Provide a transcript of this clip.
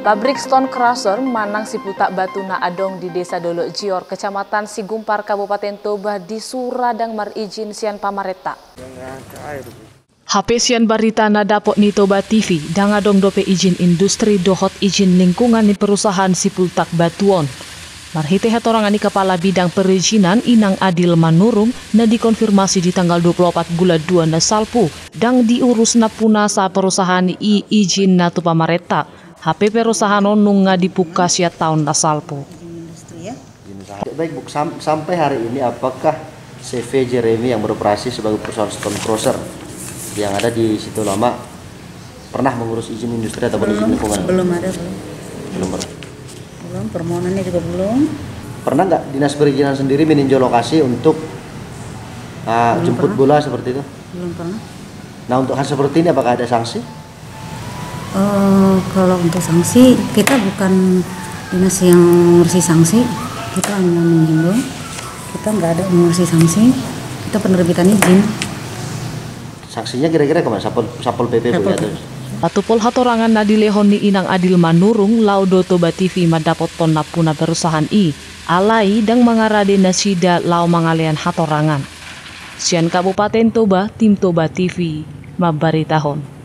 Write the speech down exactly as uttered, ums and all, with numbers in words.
Pabrik Stone Crusher Manang Siputak Batuna Adong di Desa Dolok Jior, Kecamatan Sigumpar, Kabupaten Toba di Suradang marizin sian pamareta. H P sian barita na dapot ni Toba T V dang adong dope izin industri dohot izin lingkungan ni perusahaan Siputak Batuon. Marhite hatorangan ni Kepala Bidang Perizinan Inang Adil Manurung na dikonfirmasi di tanggal dua puluh empat bulan dua na salpu dang diurus na puna sa perusahaan i izin na tu pamareta. H P perusahaan nung nga dibuka siya tahun na salpu. Baik Bu, sam sampai hari ini apakah C V Jeremy yang beroperasi sebagai perusahaan Stone Crusher yang ada di situ lama pernah mengurus izin industri atau izin lingkungan? Belum ada, belum. Belum pernah. Belum, permohonannya juga belum. Pernah nggak dinas perizinan sendiri meninjau lokasi untuk uh, jemput pernah. bola seperti itu? Belum pernah. Nah, untuk hal seperti ini apakah ada sanksi? Uh, kalau untuk sanksi, kita bukan dinas yang mengurusi sanksi, kita hanya menghimbau. Kita nggak ada mengurusi sanksi, kita penerbitan izin. Sanksinya kira-kira kemana? Sapol, Sapol P P Bu ya? Patupol hatorangan na dilehon ni Inang Adil Manurung laudo Toba T V madapot ton na puna perusahaan i alai dang mangarade na sida lau mangalian hatorangan. Sian Kabupaten Toba, tim Toba T V mabaritahon.